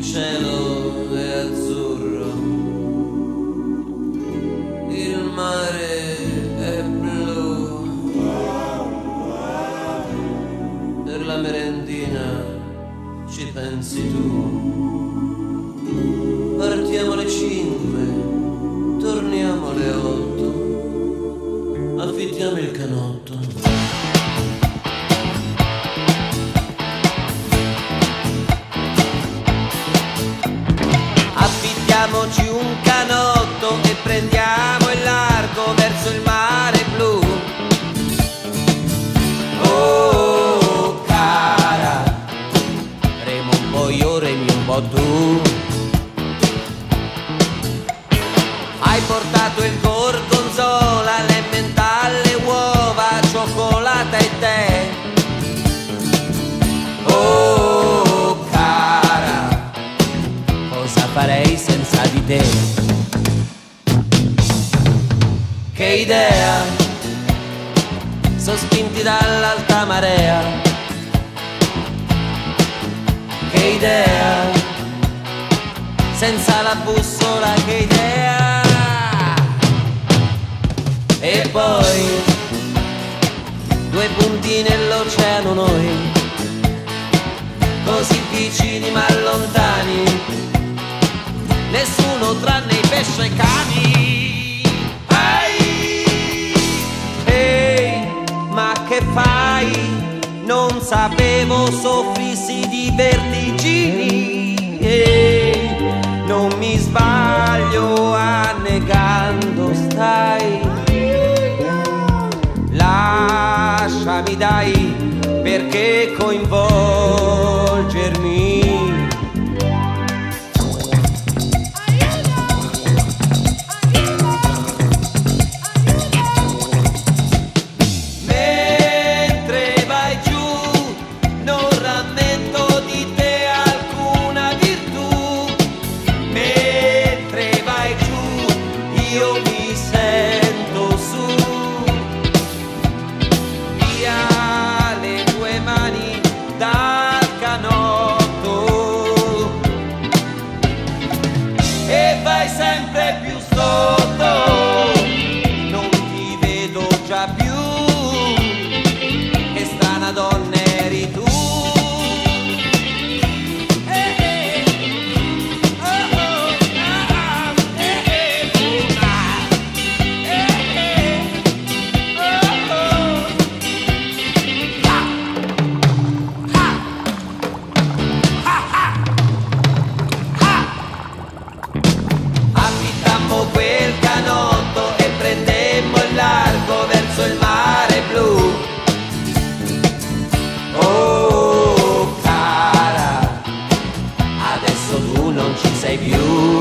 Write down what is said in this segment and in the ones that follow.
cielo è azzurro, il mare è blu. Per la merendina ci pensi tu. Partiamo alle 5, torniamo alle 8, affittiamo il canotto. Affittiamoci un canotto e prendiamo il largo verso il mare blu. Oh cara, remo un po' io, remi un po' tu. Hai portato il gorgonzola, l'emmental, le uova, cioccolata e tè. Oh cara, cosa farei senza di te? Che idea, sospinti dall'alta marea. Che idea, senza la bussola, che idea. E poi, due punti nell'oceano noi, così vicini ma lontani, nessuno tranne i pesce cani. Ehi, ma che fai? Non sapevo soffrissi di vertigini. Ehi, non mi sbaglio, annegando stai. Lasciami dai, perché coinvolgermi? Sempre più sotto, non ti vedo già più, che strana donna eri tu. Quel canotto e prendemmo il largo verso il mare blu. Oh cara, adesso tu non ci sei più.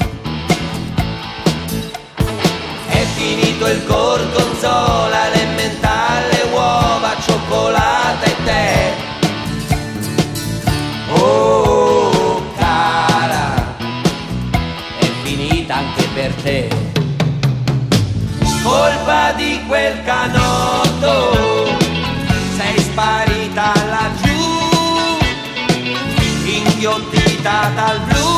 È finito il gorgonzola, l'emmental, le uova, cioccolata e tè. Oh cara, è finita anche per te. Colpa di quel canotto, sei sparita laggiù, inghiottita dal blu.